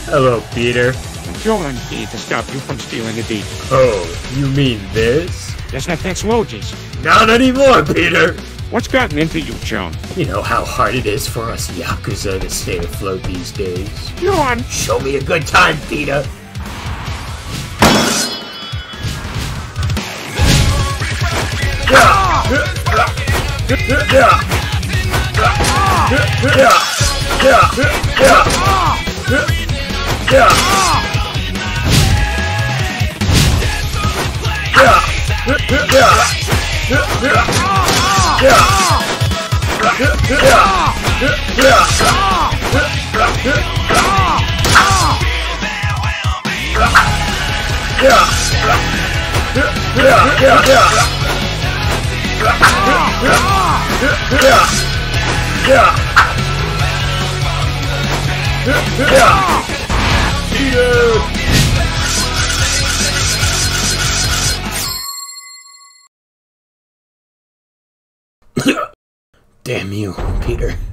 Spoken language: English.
Hello, Peter. Jon here to stop you from stealing the deed. Oh, you mean this? Doesn't that fix Luigi's? Not anymore, Peter! What's gotten into you, Jon? You know how hard it is for us Yakuza to stay afloat these days. Jon! Show me a good time, Peter! Damn you, Peter.